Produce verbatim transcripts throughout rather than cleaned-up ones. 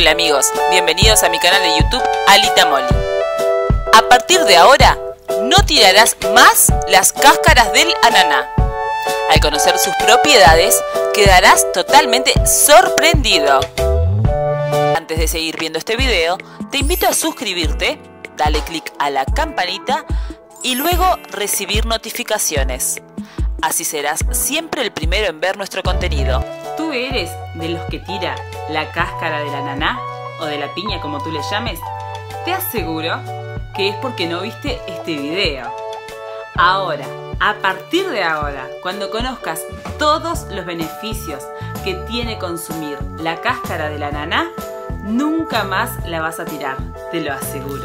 Hola amigos, bienvenidos a mi canal de YouTube Alita Molly. A partir de ahora, no tirarás más las cáscaras del ananá. Al conocer sus propiedades, quedarás totalmente sorprendido. Antes de seguir viendo este video, te invito a suscribirte, dale click a la campanita y luego recibir notificaciones. Así serás siempre el primero en ver nuestro contenido. ¿Tú eres de los que tira la cáscara del ananá o de la piña, como tú le llames? Te aseguro que es porque no viste este video. Ahora, a partir de ahora, cuando conozcas todos los beneficios que tiene consumir la cáscara del ananá, nunca más la vas a tirar, te lo aseguro.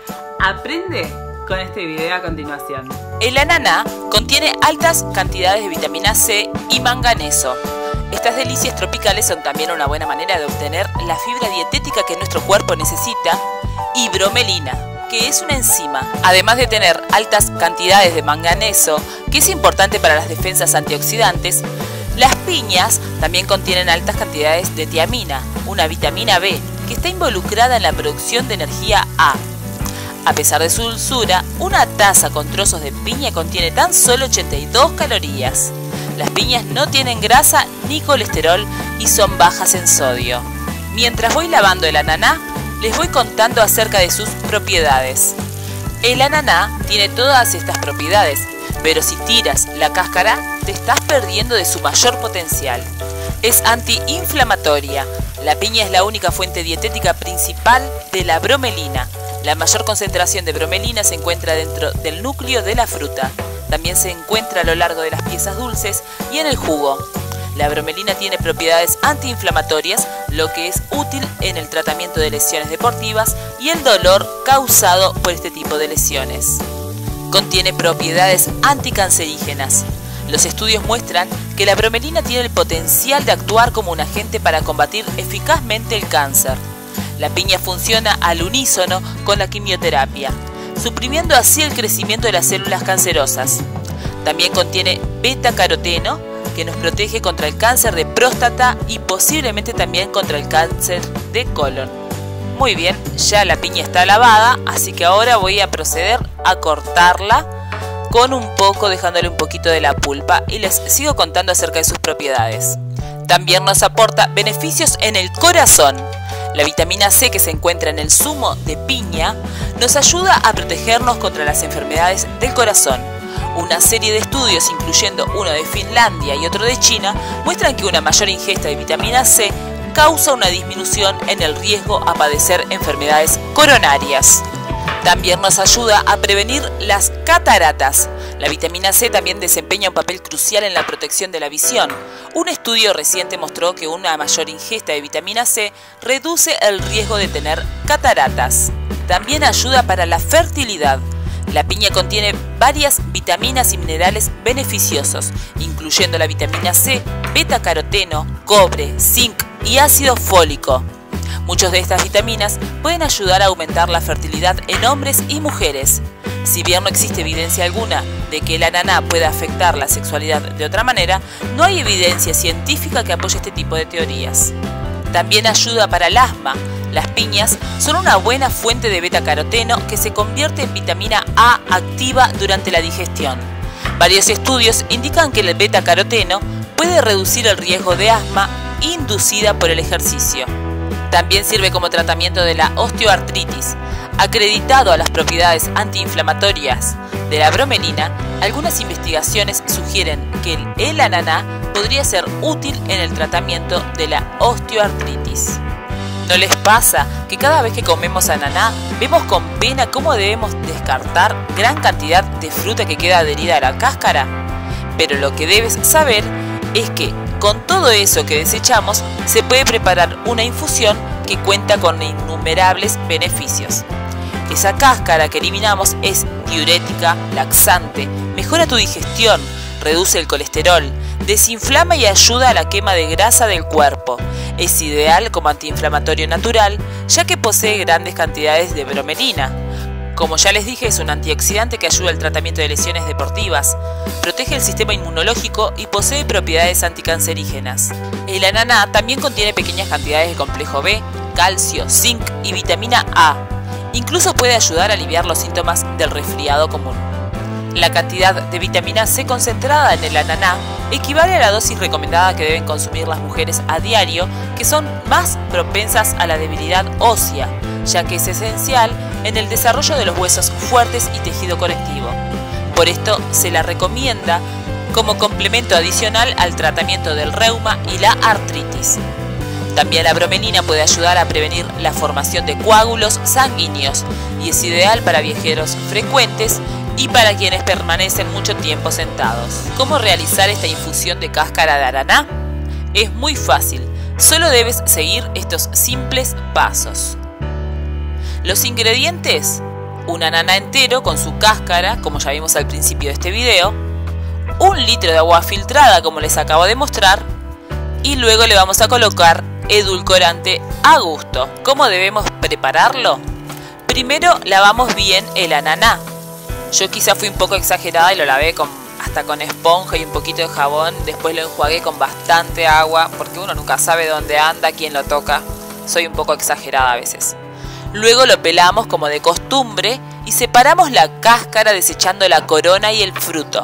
Aprende con este video a continuación. El ananá contiene altas cantidades de vitamina C y manganeso. Estas delicias tropicales son también una buena manera de obtener la fibra dietética que nuestro cuerpo necesita y bromelina, que es una enzima. Además de tener altas cantidades de manganeso, que es importante para las defensas antioxidantes, las piñas también contienen altas cantidades de tiamina, una vitamina B, que está involucrada en la producción de energía A. A pesar de su dulzura, una taza con trozos de piña contiene tan solo ochenta y dos calorías. Las piñas no tienen grasa ni colesterol y son bajas en sodio. Mientras voy lavando el ananá, les voy contando acerca de sus propiedades. El ananá tiene todas estas propiedades, pero si tiras la cáscara, te estás perdiendo de su mayor potencial. Es antiinflamatoria. La piña es la única fuente dietética principal de la bromelina. La mayor concentración de bromelina se encuentra dentro del núcleo de la fruta. También se encuentra a lo largo de las piezas dulces y en el jugo. La bromelina tiene propiedades antiinflamatorias, lo que es útil en el tratamiento de lesiones deportivas y el dolor causado por este tipo de lesiones. Contiene propiedades anticancerígenas. Los estudios muestran que la bromelina tiene el potencial de actuar como un agente para combatir eficazmente el cáncer. La piña funciona al unísono con la quimioterapia, suprimiendo así el crecimiento de las células cancerosas. También contiene beta-caroteno, que nos protege contra el cáncer de próstata y posiblemente también contra el cáncer de colon. Muy bien, ya la piña está lavada, así que ahora voy a proceder a cortarla con un poco, dejándole un poquito de la pulpa, y les sigo contando acerca de sus propiedades. También nos aporta beneficios en el corazón. La vitamina C que se encuentra en el zumo de piña nos ayuda a protegernos contra las enfermedades del corazón. Una serie de estudios, incluyendo uno de Finlandia y otro de China, muestran que una mayor ingesta de vitamina C causa una disminución en el riesgo a padecer enfermedades coronarias. También nos ayuda a prevenir las cataratas. La vitamina C también desempeña un papel crucial en la protección de la visión. Un estudio reciente mostró que una mayor ingesta de vitamina C reduce el riesgo de tener cataratas. También ayuda para la fertilidad. La piña contiene varias vitaminas y minerales beneficiosos, incluyendo la vitamina C, beta-caroteno, cobre, zinc y ácido fólico. Muchas de estas vitaminas pueden ayudar a aumentar la fertilidad en hombres y mujeres. Si bien no existe evidencia alguna de que el ananá pueda afectar la sexualidad de otra manera, no hay evidencia científica que apoye este tipo de teorías. También ayuda para el asma. Las piñas son una buena fuente de beta-caroteno que se convierte en vitamina A activa durante la digestión. Varios estudios indican que el beta-caroteno puede reducir el riesgo de asma inducida por el ejercicio. También sirve como tratamiento de la osteoartritis. Acreditado a las propiedades antiinflamatorias de la bromelina, algunas investigaciones sugieren que el ananá podría ser útil en el tratamiento de la osteoartritis. ¿No les pasa que cada vez que comemos ananá vemos con pena cómo debemos descartar gran cantidad de fruta que queda adherida a la cáscara? Pero lo que debes saber es que con todo eso que desechamos se puede preparar una infusión que cuenta con innumerables beneficios. Esa cáscara que eliminamos es diurética, laxante, mejora tu digestión, reduce el colesterol, desinflama y ayuda a la quema de grasa del cuerpo. Es ideal como antiinflamatorio natural, ya que posee grandes cantidades de bromelina. Como ya les dije, es un antioxidante que ayuda al tratamiento de lesiones deportivas, protege el sistema inmunológico y posee propiedades anticancerígenas. El ananá también contiene pequeñas cantidades de complejo B, calcio, zinc y vitamina A. Incluso puede ayudar a aliviar los síntomas del resfriado común. La cantidad de vitamina C concentrada en el ananá equivale a la dosis recomendada que deben consumir las mujeres a diario, que son más propensas a la debilidad ósea, ya que es esencial en el desarrollo de los huesos fuertes y tejido conectivo. Por esto se la recomienda como complemento adicional al tratamiento del reuma y la artritis. También la bromelina puede ayudar a prevenir la formación de coágulos sanguíneos y es ideal para viajeros frecuentes y para quienes permanecen mucho tiempo sentados. ¿Cómo realizar esta infusión de cáscara de ananá? Es muy fácil, solo debes seguir estos simples pasos. Los ingredientes: un ananá entero con su cáscara, como ya vimos al principio de este video, un litro de agua filtrada, como les acabo de mostrar, y luego le vamos a colocar edulcorante a gusto. ¿Cómo debemos prepararlo? Primero lavamos bien el ananá. Yo quizá fui un poco exagerada y lo lavé con, hasta con esponja y un poquito de jabón. Después lo enjuagué con bastante agua, porque uno nunca sabe dónde anda, quién lo toca. Soy un poco exagerada a veces. Luego lo pelamos como de costumbre y separamos la cáscara desechando la corona y el fruto.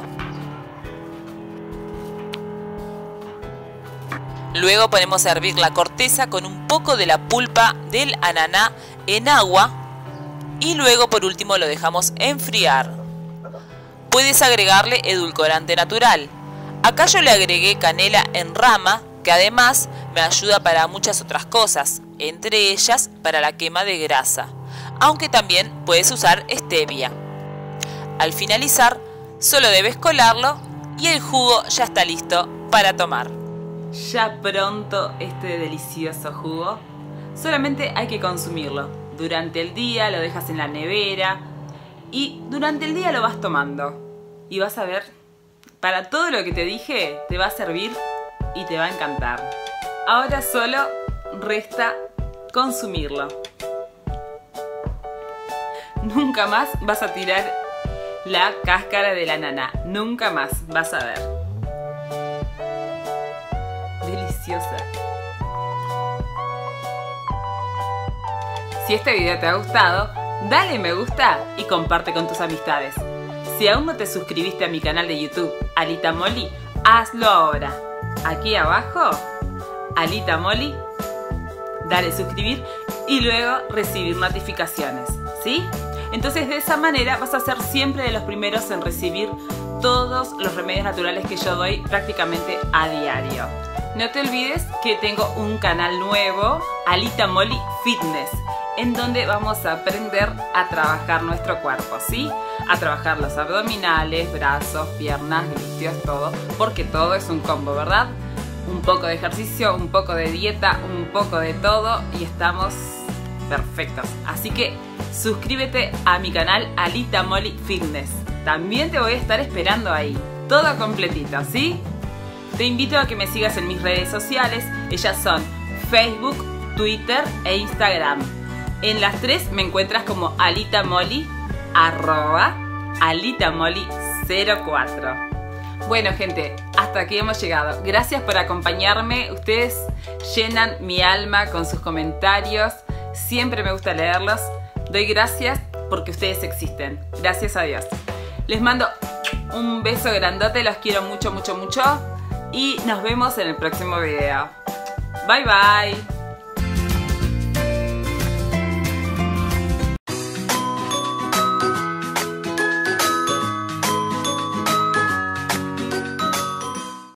Luego ponemos a hervir la corteza con un poco de la pulpa del ananá en agua y luego por último lo dejamos enfriar. Puedes agregarle edulcorante natural. Acá yo le agregué canela en rama, que además me ayuda para muchas otras cosas, entre ellas para la quema de grasa, aunque también puedes usar stevia. Al finalizar, solo debes colarlo y el jugo ya está listo para tomar. Ya pronto este delicioso jugo, solamente hay que consumirlo. Durante el día lo dejas en la nevera y durante el día lo vas tomando. Y vas a ver, para todo lo que te dije, te va a servir y te va a encantar. Ahora solo resta consumirlo. Nunca más vas a tirar la cáscara del ananá. Nunca más, vas a ver. Deliciosa. Si este video te ha gustado, dale me gusta y comparte con tus amistades. Si aún no te suscribiste a mi canal de YouTube, Alita Molly, hazlo ahora. Aquí abajo, Alita Molly, dale suscribir y luego recibir notificaciones, ¿sí? Entonces de esa manera vas a ser siempre de los primeros en recibir todos los remedios naturales que yo doy prácticamente a diario. No te olvides que tengo un canal nuevo, Alita Molly Fitness, en donde vamos a aprender a trabajar nuestro cuerpo, ¿sí? A trabajar los abdominales, brazos, piernas, glúteos, todo, porque todo es un combo, ¿verdad? Un poco de ejercicio, un poco de dieta, un poco de todo y estamos perfectos. Así que suscríbete a mi canal Alita Molly Fitness. También te voy a estar esperando ahí, todo completito, ¿sí? Te invito a que me sigas en mis redes sociales. Ellas son Facebook, Twitter e Instagram. En las tres me encuentras como Alita Molly, arroba Alita Molly cero cuatro. Bueno gente, hasta aquí hemos llegado. Gracias por acompañarme. Ustedes llenan mi alma con sus comentarios. Siempre me gusta leerlos. Doy gracias porque ustedes existen. Gracias a Dios. Les mando un beso grandote. Los quiero mucho, mucho, mucho. Y nos vemos en el próximo video. Bye, bye.